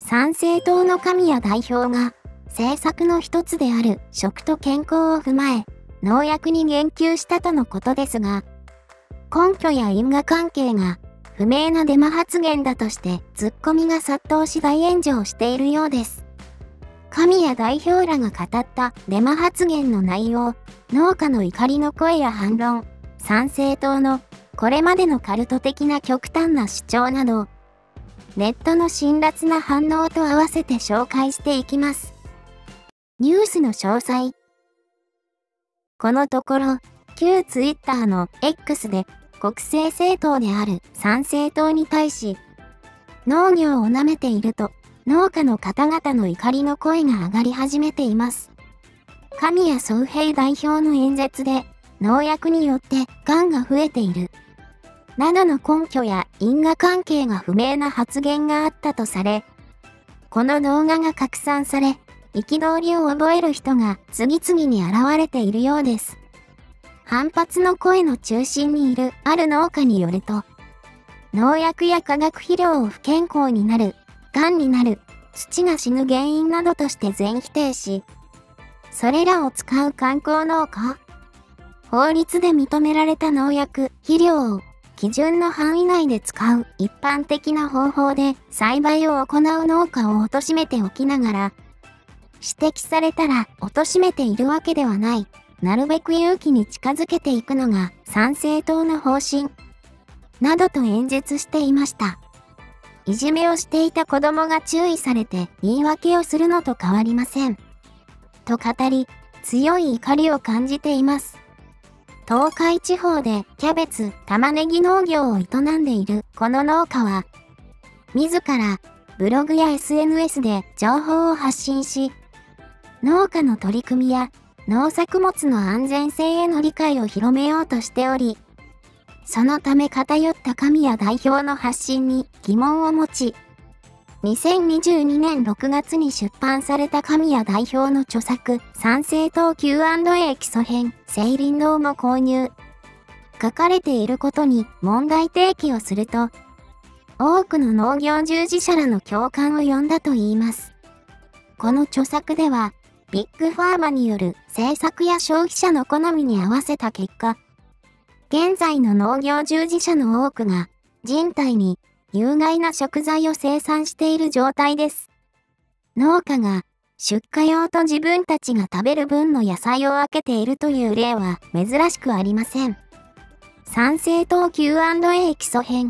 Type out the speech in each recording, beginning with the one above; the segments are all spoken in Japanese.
参政党の神谷代表が政策の一つである食と健康を踏まえ農薬に言及したとのことですが、根拠や因果関係が不明なデマ発言だとしてツッコミが殺到し大炎上しているようです。神谷代表らが語ったデマ発言の内容、農家の怒りの声や反論、参政党のこれまでのカルト的な極端な主張など、ネットの辛辣な反応と合わせて紹介していきます。ニュースの詳細。このところ、旧ツイッターの X で国政政党である参政党に対し、農業を舐めていると農家の方々の怒りの声が上がり始めています。神谷宗平代表の演説で、農薬によって癌が増えている。などの根拠や因果関係が不明な発言があったとされ、この動画が拡散され、憤りを覚える人が次々に現れているようです。反発の声の中心にいるある農家によると、農薬や化学肥料を不健康になる、癌になる、土が死ぬ原因などとして全否定し、それらを使う観光農家、法律で認められた農薬、肥料を基準の範囲内で使う一般的な方法で栽培を行う農家を貶めておきながら、指摘されたら貶めているわけではない、なるべく勇気に近づけていくのが参政党の方針、などと演説していました。いじめをしていた子供が注意されて言い訳をするのと変わりません。と語り、強い怒りを感じています。東海地方でキャベツ、玉ねぎ農業を営んでいるこの農家は、自らブログや SNS で情報を発信し、農家の取り組みや農作物の安全性への理解を広めようとしており、そのため偏った神谷代表の発信に疑問を持ち、2022年6月に出版された神谷代表の著作、参政党 Q&A 基礎編、聖林堂も購入。書かれていることに問題提起をすると、多くの農業従事者らの共感を呼んだといいます。この著作では、ビッグファーマによる政策や消費者の好みに合わせた結果、現在の農業従事者の多くが人体に有害な食材を生産している状態です。農家が出荷用と自分たちが食べる分の野菜を分けているという例は珍しくありません。参政党 Q&A 基礎編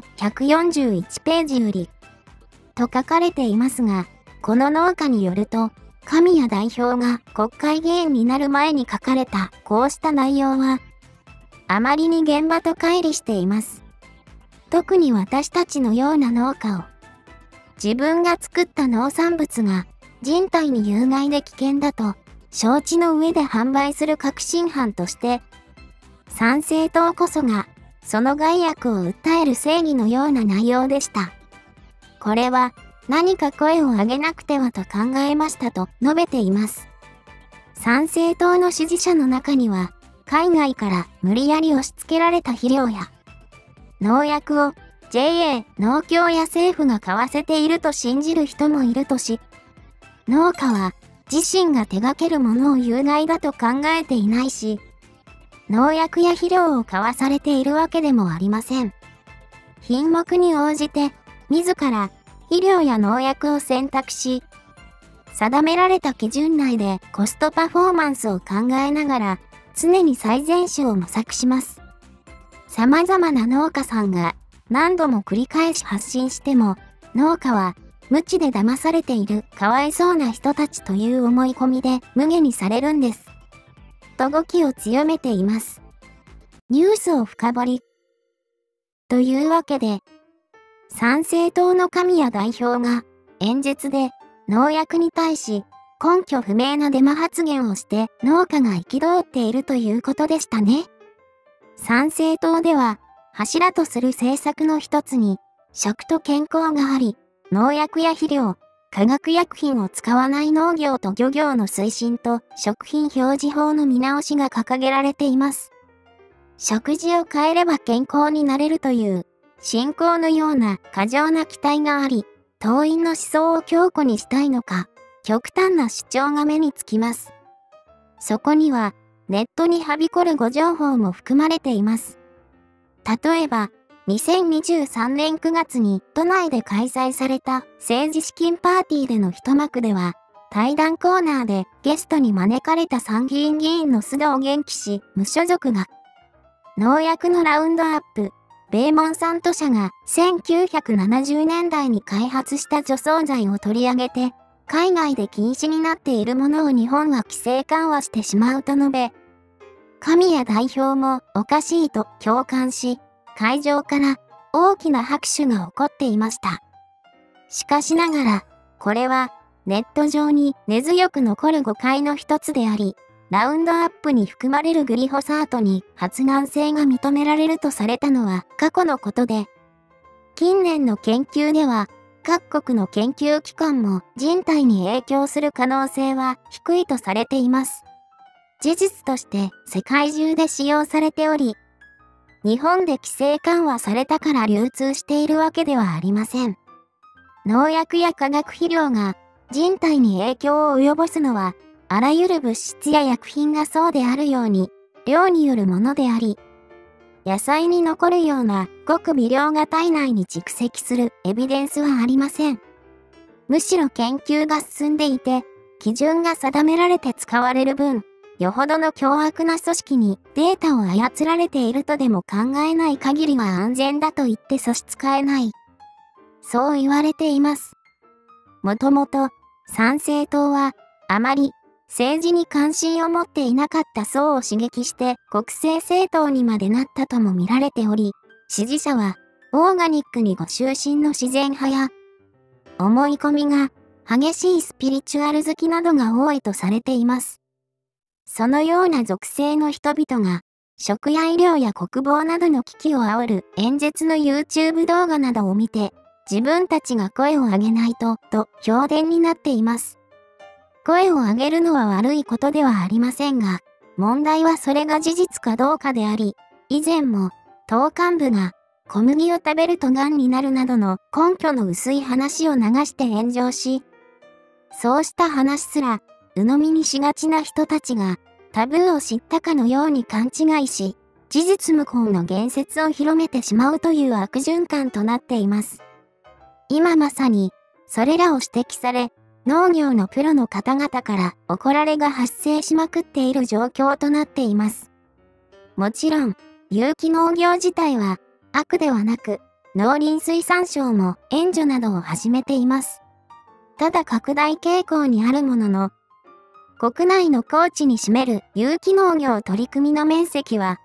141ページよりと書かれていますが、この農家によると、神谷代表が国会議員になる前に書かれたこうした内容は、あまりに現場と乖離しています。特に私たちのような農家を、自分が作った農産物が人体に有害で危険だと承知の上で販売する確信犯として、参政党こそがその害悪を訴える正義のような内容でした。これは何か声を上げなくてはと考えましたと述べています。参政党の支持者の中には、海外から無理やり押し付けられた肥料や農薬を JA、農協や政府が買わせていると信じる人もいるとし、農家は自身が手掛けるものを有害だと考えていないし、農薬や肥料を買わされているわけでもありません。品目に応じて自ら肥料や農薬を選択し、定められた基準内でコストパフォーマンスを考えながら常に最善手を模索します。様々な農家さんが何度も繰り返し発信しても、農家は無知で騙されているかわいそうな人たちという思い込みで無下にされるんです。と語気を強めています。ニュースを深掘り。というわけで、参政党の神谷代表が演説で農薬に対し根拠不明なデマ発言をして農家が憤っているということでしたね。参政党では柱とする政策の一つに食と健康があり、農薬や肥料、化学薬品を使わない農業と漁業の推進と食品表示法の見直しが掲げられています。食事を変えれば健康になれるという信仰のような過剰な期待があり、 党員の思想を強固にしたいのか、極端な主張が目につきます。そこには、ネットにはびこる誤情報も含まれています。例えば、2023年9月に都内で開催された政治資金パーティーでの一幕では、対談コーナーでゲストに招かれた参議院議員の須藤元気氏、無所属が、農薬のラウンドアップ、米モンサント社が1970年代に開発した除草剤を取り上げて、海外で禁止になっているものを日本は規制緩和してしまうと述べ、神谷代表もおかしいと共感し、会場から大きな拍手が起こっていました。しかしながら、これはネット上に根強く残る誤解の一つであり、ラウンドアップに含まれるグリホサートに発がん性が認められるとされたのは過去のことで、近年の研究では各国の研究機関も人体に影響する可能性は低いとされています。事実として世界中で使用されており、日本で規制緩和されたから流通しているわけではありません。農薬や化学肥料が人体に影響を及ぼすのは、あらゆる物質や薬品がそうであるように、量によるものであり、野菜に残るようなごく微量が体内に蓄積するエビデンスはありません。むしろ研究が進んでいて、基準が定められて使われる分、よほどの凶悪な組織にデータを操られているとでも考えない限りは安全だと言って差し支えない。そう言われています。もともと、参政党は、あまり政治に関心を持っていなかった層を刺激して国政政党にまでなったとも見られており、支持者はオーガニックにご執心の自然派や、思い込みが激しいスピリチュアル好きなどが多いとされています。そのような属性の人々が、食や医療や国防などの危機を煽る演説の YouTube 動画などを見て、自分たちが声を上げないと評伝になっています。声を上げるのは悪いことではありませんが、問題はそれが事実かどうかであり、以前も党幹部が小麦を食べると癌になるなどの根拠の薄い話を流して炎上し、そうした話すら鵜呑みにしがちな人たちがタブーを知ったかのように勘違いし、事実無根の言説を広めてしまうという悪循環となっています。今まさにそれらを指摘され、農業のプロの方々から怒られが発生しまくっている状況となっています。もちろん、有機農業自体は悪ではなく、農林水産省も援助などを始めています。ただ拡大傾向にあるものの、国内の耕地に占める有機農業取り組みの面積は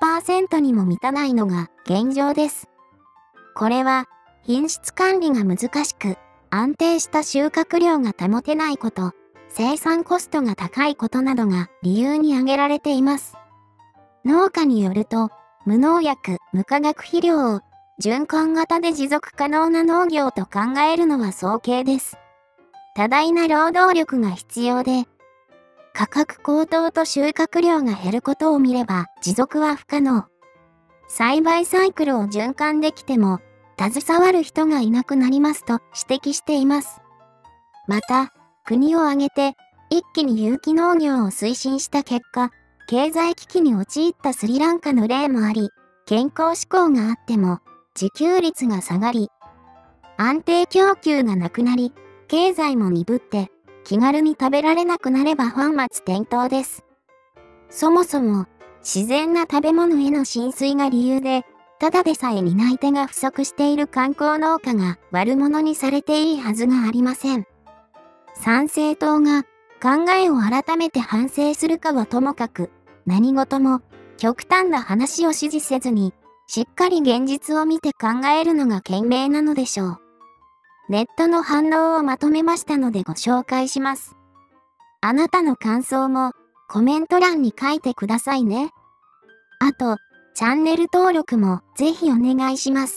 1% にも満たないのが現状です。これは品質管理が難しく、安定した収穫量が保てないこと、生産コストが高いことなどが理由に挙げられています。農家によると、無農薬、無化学肥料を循環型で持続可能な農業と考えるのは早計です。多大な労働力が必要で、価格高騰と収穫量が減ることを見れば持続は不可能。栽培サイクルを循環できても、携わる人がいなくなりますと指摘しています。また、国を挙げて一気に有機農業を推進した結果、経済危機に陥ったスリランカの例もあり、健康志向があっても自給率が下がり、安定供給がなくなり、経済も鈍って気軽に食べられなくなれば本末転倒です。そもそも自然な食べ物への浸水が理由で、ただでさえ担い手が不足している観光農家が悪者にされていいはずがありません。参政党が考えを改めて反省するかはともかく、何事も極端な話を支持せずに、しっかり現実を見て考えるのが賢明なのでしょう。ネットの反応をまとめましたのでご紹介します。あなたの感想もコメント欄に書いてくださいね。あと、チャンネル登録もぜひお願いします。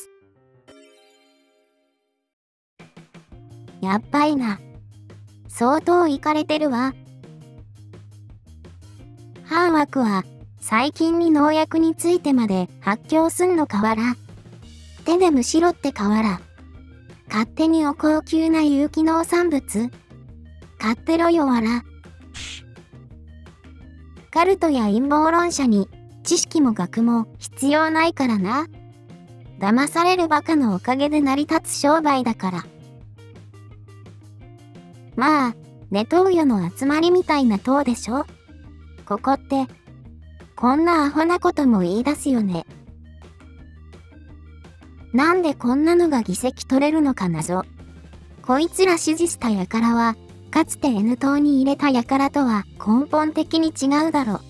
やっばいな。相当イカれてるわ。ハーワクは最近に農薬についてまで発狂すんのかわら。手でむしろってかわら。 勝手にお高級な有機農産物買ってろよわら。カルトや陰謀論者に知識も学も必要ないからな。騙されるバカのおかげで成り立つ商売だから。まあ、ネトウヨの集まりみたいな塔でしょ。ここって、こんなアホなことも言い出すよね。なんでこんなのが議席取れるのか謎。こいつら支持した輩は、かつて N 党に入れた輩とは根本的に違うだろ。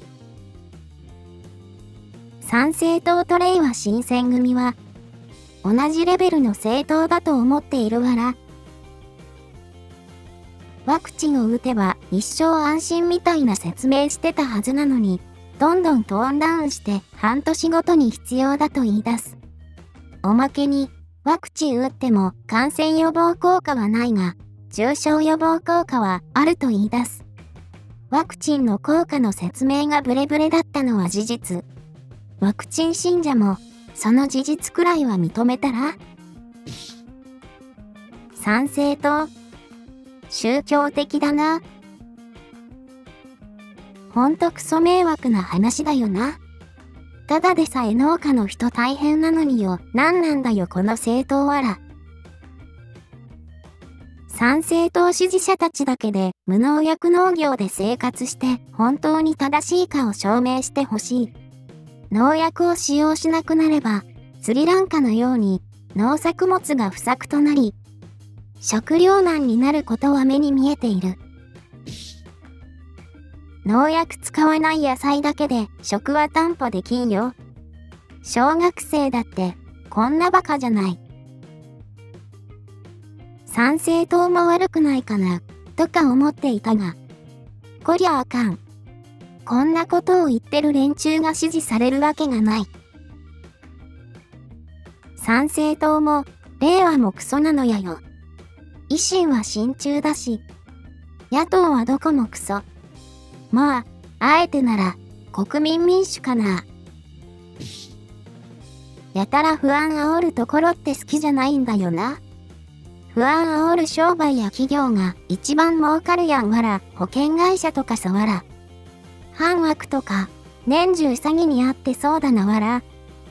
参政党とれいわ新選組は、同じレベルの政党だと思っているわら。ワクチンを打てば一生安心みたいな説明してたはずなのに、どんどんトーンダウンして半年ごとに必要だと言い出す。おまけに、ワクチン打っても感染予防効果はないが、重症予防効果はあると言い出す。ワクチンの効果の説明がブレブレだったのは事実。ワクチン信者も、その事実くらいは認めたら？参政党、宗教的だな。ほんとクソ迷惑な話だよな。ただでさえ農家の人大変なのによ、なんなんだよこの政党わら。参政党支持者たちだけで無農薬農業で生活して本当に正しいかを証明してほしい。農薬を使用しなくなれば、スリランカのように農作物が不作となり、食糧難になることは目に見えている。農薬使わない野菜だけで食は担保できんよ。小学生だってこんなバカじゃない。参政党も悪くないかな、とか思っていたが。こりゃあかん。こんなことを言ってる連中が支持されるわけがない。参政党も、令和もクソなのやよ。維新は親中だし。野党はどこもクソ。まあ、あえてなら、国民民主かな。やたら不安煽るところって好きじゃないんだよな。不安煽る商売や企業が一番儲かるやんわら、保険会社とかさわら。反枠とか、年中詐欺にあってそうだなわら。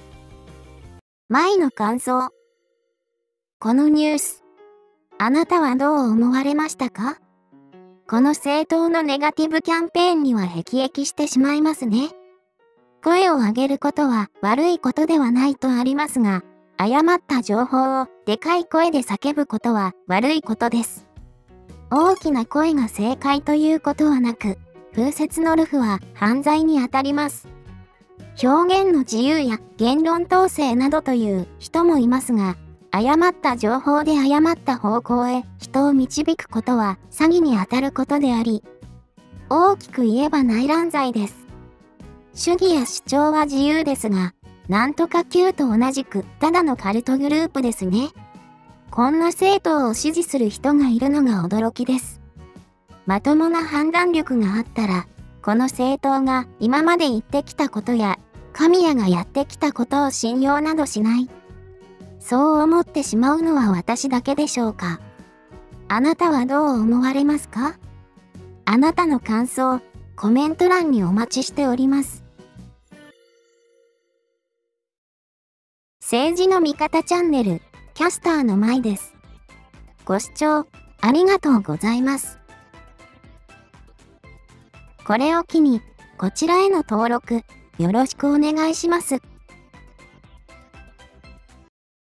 前の感想。このニュース、あなたはどう思われましたか？この政党のネガティブキャンペーンには辟易してしまいますね。声を上げることは悪いことではないとありますが、誤った情報をでかい声で叫ぶことは悪いことです。大きな声が正解ということはなく、風説の流布は犯罪にあたります。表現の自由や言論統制などという人もいますが、誤った情報で誤った方向へ人を導くことは詐欺にあたることであり、大きく言えば内乱罪です。主義や主張は自由ですが、なんとかQと同じくただのカルトグループですね。こんな政党を支持する人がいるのが驚きです。まともな判断力があったら、この政党が今まで言ってきたことや、神谷がやってきたことを信用などしない。そう思ってしまうのは私だけでしょうか。あなたはどう思われますか？あなたの感想、コメント欄にお待ちしております。政治の味方チャンネル、キャスターのまいです。ご視聴ありがとうございます。これを機に、こちらへの登録、よろしくお願いします。